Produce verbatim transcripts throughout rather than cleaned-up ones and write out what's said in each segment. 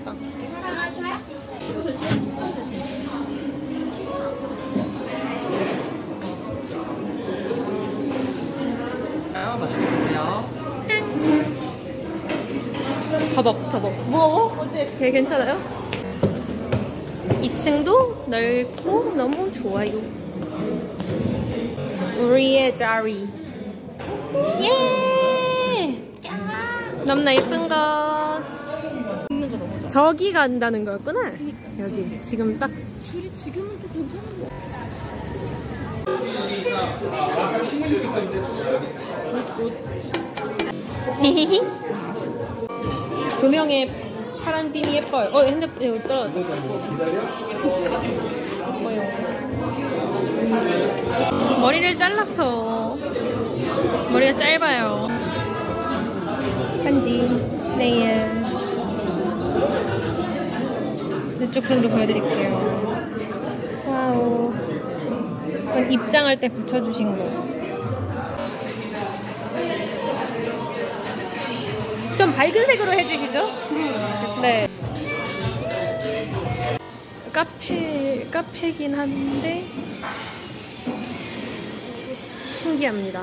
다락방. 맛있게 드세요. 더 먹, 더 먹. 뭐? 어제 되게 괜찮아요? 이 층도 넓고 너무 좋아요. 우리의 자리. 예! 너무나 예쁜 것. 저기 간다는 거였구나. 여기 지금 딱. 줄이 지금은 또 괜찮은 거. 조명에 파란 빔이 예뻐요. 어, 핸드폰 이거 떨어졌어. 예뻐요. 머리를 잘랐어. 머리가 짧아요. 편지, 네일. 이쪽 손도 보여드릴게요. 와우. 이건 입장할 때 붙여주신 거. 좀 밝은 색으로 해주시죠? 네. 카페, 카페긴 한데 신기합니다.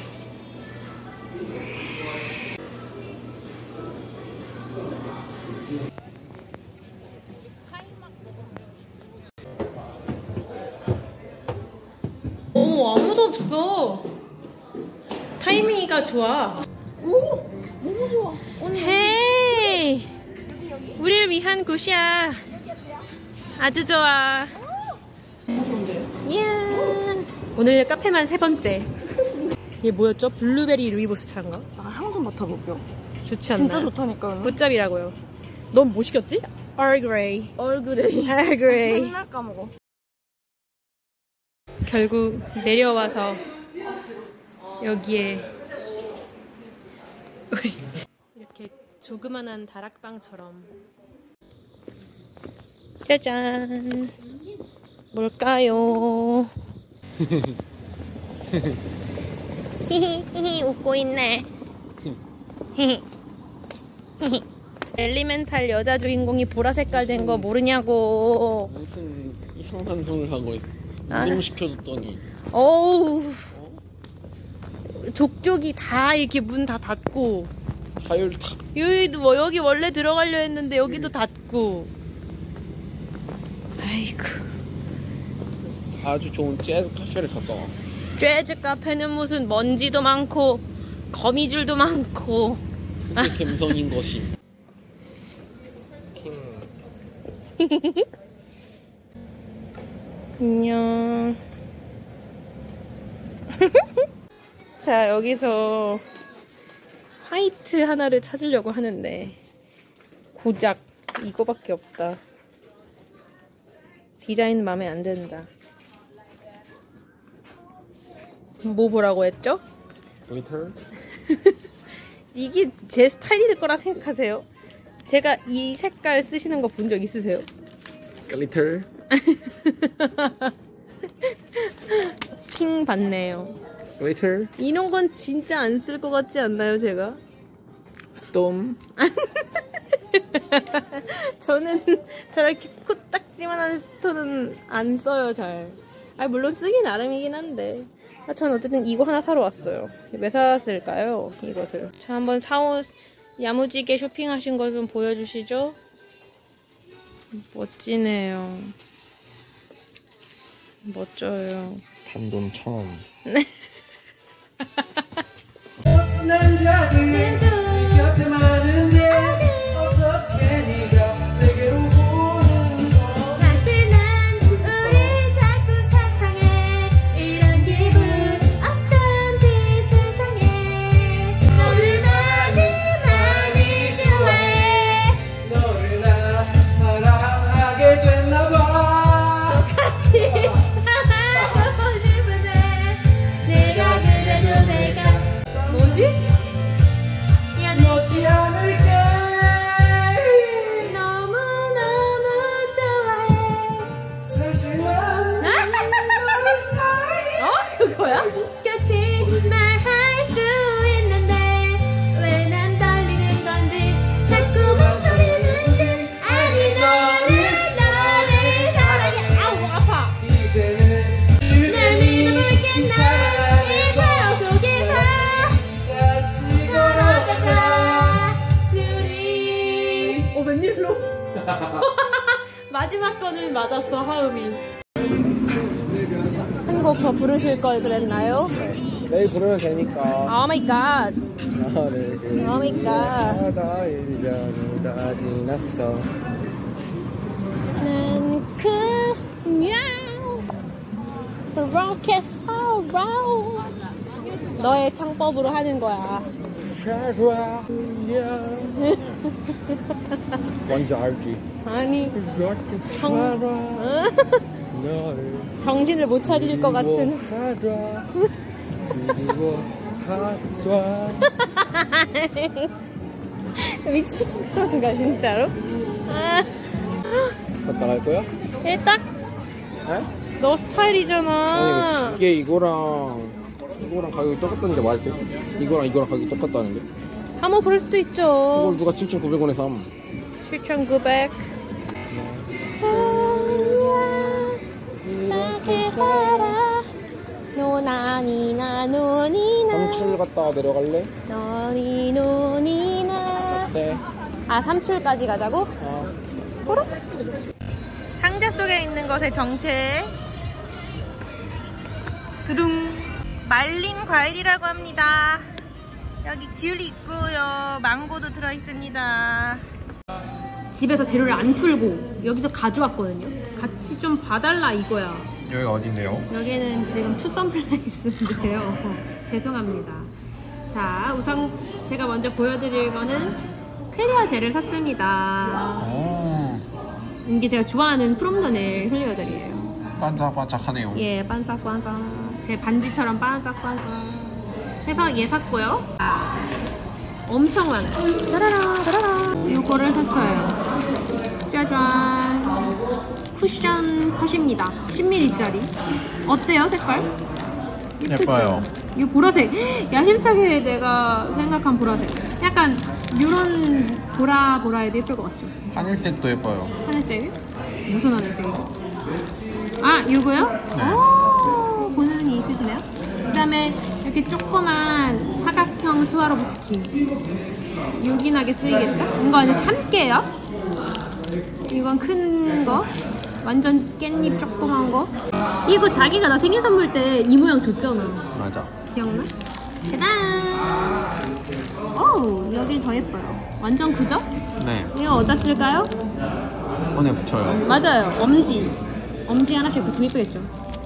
오, 아무도 없어. 타이밍이가 좋아. 오! 너무 좋아. 헤이! 우리를 위한 곳이야. 아주 좋아. 너무 좋은데요? 이야. 오늘 카페만 세 번째. 이게 뭐였죠? 블루베리 루이보스 차인가? 아, 향 좀 맡아볼게요. 좋지 않나요? 진짜 좋다니까요. 굿잡이라고요. 넌 뭐 시켰지? 얼그레이. 얼그레이. 얼그레이. 맨날 까먹어. 결국 내려와서 여기에 우리 이렇게 조그만한 다락방처럼. 짜잔. 뭘까요? 히히히히 웃고 있네. 히히 히히. 엘리멘탈 여자 주인공이 보라색깔 된 거 모르냐고. 무슨 이상 방송을 하고 있어. 아. 운동시켜줬더니. 어우. 족족이 다 이렇게 문 다 닫고. 타율 다. 여기도 뭐 여기 원래 들어가려 했는데 여기도 닫고. 아이고. 아주 좋은 재즈 카페를 갔잖아. 재즈 카페는 무슨 먼지도 많고 거미줄도 많고. 그게 감성인 것이. 킹. 안녕. 자, 여기서 화이트 하나를 찾으려고 하는데 고작 이거밖에 없다. 디자인 마음에 안 든다. 뭐 보라고 했죠? 글리터? 이게 제 스타일일 거라 생각하세요? 제가 이 색깔 쓰시는 거 본 적 있으세요? 글리터? 킹 받네요. 글리터? 이런 건 진짜 안 쓸 것 같지 않나요, 제가? 스톰? 저는 저렇게 코딱지만한 스톤은 안 써요, 잘. 아, 물론 쓰기 나름이긴 한데. 아, 전 어쨌든 이거 하나 사러 왔어요. 왜 샀을까요, 이것을? 자, 한번 사온 야무지게 쇼핑하신 거 좀 보여주시죠. 멋지네요. 멋져요. 단돈 천 원. 네. 사실 난 우리 자꾸 상상해. 이런 기분 어쩐지 세상에. 너를 많이 많이 좋아해. 너를 나 사랑하게 됐나봐. 같이 하고 싶은데 내가 그래도 내가 뭐지? 미안해. 놓지 않아. 마지막 거는 맞았어, 하음이. 한 곡 더 부르실 걸 그랬나요? 내일 부르면 되니까. 오 마이 갓. 나를 오 마이 갓. 바다 일년을 다 지났어. 난 그냥 그렇게 살아. 너의 창법으로 하는 거야. 뭔지 알지? 아니, 그렇게 정... 살아. 너를 정신을 못 차릴 것 같은. 그리워하자. 그리워하자. 미친 건가 진짜로? 아, 갔다 갈 거야? 일단 에? 너 스타일이잖아. 아니 이게 이거랑 이거랑 가격이 똑같다는데 말이지? 이거랑 이거랑 가격이 똑같다는데? 아, 뭐 그럴 수도 있죠. 이걸 누가 칠천구백 원에 삼? 칠천구백. 나게 살아. 노나니나 노니나. 삼칠 갔다가 내려갈래? 너니 노니나. 네. 아, 삼칠까지 가자고? 아. 그래? 상자 속에 있는 것의 정체. 두둥. 말린 과일이라고 합니다. 여기 귤이 있고요. 망고도 들어있습니다. 집에서 재료를 안 풀고 여기서 가져왔거든요. 같이 좀 봐달라 이거야. 여기가 어딘데요? 여기는 지금 투썸 플레이스인데요. 죄송합니다. 자, 우선 제가 먼저 보여드릴 거는 클리어 젤을 샀습니다. 오, 이게 제가 좋아하는 프롬런의 클리어 젤이에요. 반짝반짝하네요. 예, 반짝반짝. 제 반지처럼 반짝반짝. 해서 얘 샀고요. 아, 엄청 많아요. 따라라, 따라라. 이거를 샀어요. 짜잔. 쿠션 컷입니다. 십 밀리리터짜리. 어때요, 색깔? 예뻐요. 이 보라색. 야심차게 내가 생각한 보라색. 약간 이런 보라 보라에도 예쁠 것 같죠? 하늘색도 예뻐요. 하늘색? 무슨 하늘색이죠? 아, 이거요? 네. 오, 보는 눈이 있으시네요. 그 다음에 이렇게 조그만 사각형 스와로브스키. 요긴하게 쓰이겠죠? 이거 참깨요? 이건 큰 거. 완전 깻잎 조그만 거. 이거 자기가 나 생일 선물 때 이 모양 줬잖아. 맞아. 기억나? 짜잔! 오, 여기 더 예뻐요. 완전 그죠? 네. 이거 어디다 쓸까요? 손에 붙여요. 맞아요. 엄지. 엄지 하나씩 붙이면 예쁘겠죠?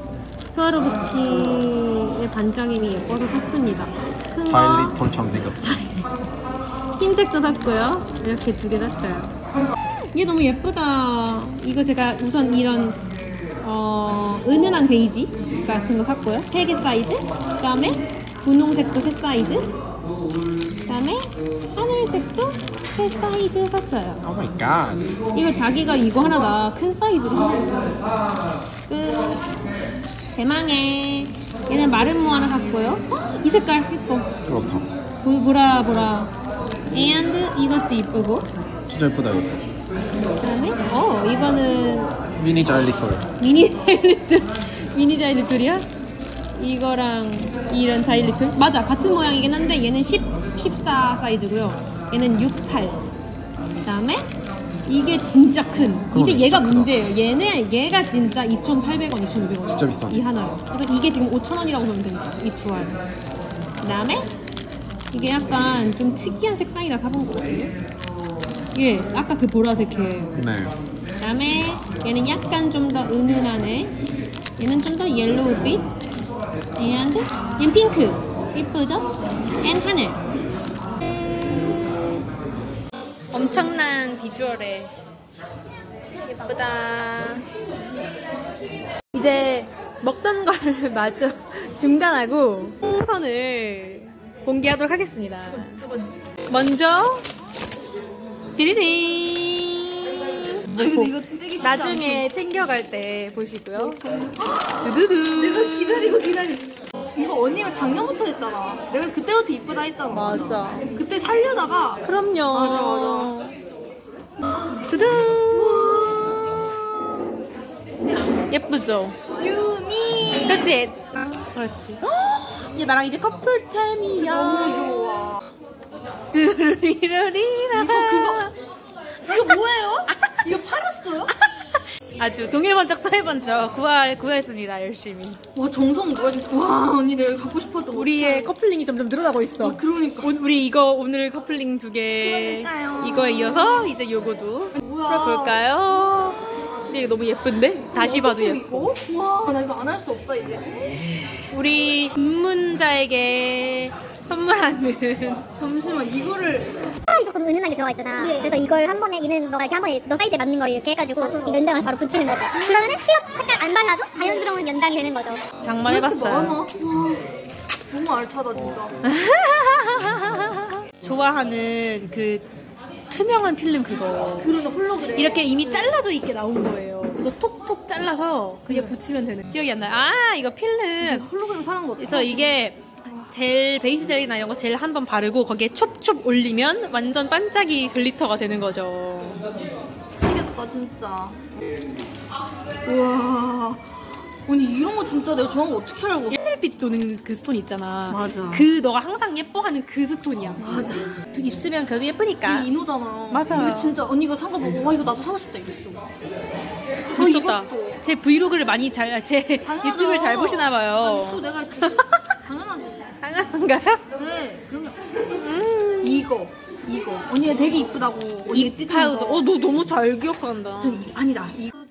스와로브스키의 반짝임이 예뻐서 샀습니다. 큰 거. 자일리톨처럼 생겼어. 흰색도 샀고요. 이렇게 두 개 샀어요. 이게 너무 예쁘다. 이거 제가 우선 이런 어, 은은한 베이지 같은 거 샀고요. 세 개 사이즈. 그 다음에 분홍색도 세 사이즈. 그 다음에 하늘색도 세 사이즈 샀어요. 오 마이 갓. 이거 자기가 이거 하나 다 큰 사이즈로 샀어요. 끝. 대망의. 얘는 마름모 하나 샀고요. 헉, 이 색깔 예뻐. 그렇다. 보, 보라 보라. and 이것도 이쁘고. 진짜 예쁘다 이것도. 그 다음에 어 이거는 미니 자일리톨. 미니 자일리톨. 미니 자일리톨이야? 이거랑 이런 자일리톨? 맞아, 같은 모양이긴 한데 얘는 십, 십사 사이즈고요. 얘는 육, 팔. 그 다음에 이게 진짜 큰. 이제 얘가 크다. 문제예요. 얘는 얘가 진짜 이천팔백 원, 이천오백 원. 진짜 비싸. 이 하나로. 그래서 이게 지금 오천 원이라고 보면 됩니다. 이 두 알. 그 다음에 이게 약간 좀 특이한 색상이라 사본 거거든요. 예, 아까 그 보라색 걔. 네. 그 다음에 얘는 약간 좀 더 은은하네. 얘는 좀 더 옐로우빛. and 얘는 핑크. 예쁘죠? and 하늘. 엄청난 비주얼에 예쁘다. 이제 먹던 걸 마저 중단하고 풍선을 공개하도록 하겠습니다. 먼저 디리딩. 나중에 챙겨갈 때 보시고요. 두두두. 내가 기다리고 기다리고. 이거 언니가 작년부터 했잖아. 내가 그때부터 이쁘다 했잖아. 맞아. 그때 살려다가. 그럼요. 맞아, 맞아. 두두. 예쁘죠? 유미. 그치? 그렇지. 얘 나랑 이제 커플템이야. 너무 좋아. 두루리루리라. 이거 그거. 이거 뭐예요? 이거 아주 동해번쩍 서해번쩍 구할, 구했습니다, 열심히. 와 정성 뭐야 진짜. 와 언니 내가 갖고 싶었던 우리의 커플링이 점점 늘어나고 있어. 아, 그러니까. 오, 우리 이거 오늘 커플링 두 개. 그러니까요. 이거에 이어서 이제 요거도 뭐야. 풀어볼까요? 근데 이거 너무 예쁜데? 다시 봐도 어떡해, 예뻐. 이거? 와 나 이거 안 할 수 없다 이제. 우리 입문자에게 선물하는. 잠시만 이거를 조금 은은하게 들어가 있잖아. 그래서 이걸 한 번에 이는 너가 이렇게 한 번에 너 사이즈에 맞는 거를 이렇게 해가지고 이 연장을 바로 붙이는 거죠. 그러면은 시럽 색깔 안 발라도 자연스러운 연장이 되는 거죠. 장만 이렇게 해봤어요. 많아. 와, 너무 알차다 진짜. 좋아하는 그 투명한 필름 그거. 그러네 홀로그램. 이렇게 이미 잘라져 있게 나온 거예요. 그래서 톡톡 잘라서 그게 붙이면 되는. 기억이 안 나요. 아, 이거 필름. 홀로그램 사는 거 같아. 그래서 이게 젤, 베이스 젤이나 이런 거 젤 한 번 바르고 거기에 촉촉 올리면 완전 반짝이 글리터가 되는 거죠. 미치겠다 진짜. 우와. 언니 이런 거 진짜 내가 좋아하는 거 어떻게 알고. 옛날빛 도는 그 스톤 있잖아. 맞아. 그 너가 항상 예뻐하는 그 스톤이야. 맞아. 있으면 그래도 예쁘니까. 이 이노잖아. 맞아. 근데 진짜 언니 이거 산 거 보고 와 이거 나도 사고 싶다 이랬어. 미쳤다. 어, 이것도. 제 브이로그를 많이 잘, 제 당연하죠. 유튜브를 잘 보시나 봐요. 아니 또 내가 이렇게 당연하지. 당연한가요? 네. 그러면 음. 이거 이거 언니가 되게 이쁘다고. 언니가 이 파우더. 찍으면서. 어, 너 너무 잘 기억한다. 저 이, 아니다. 이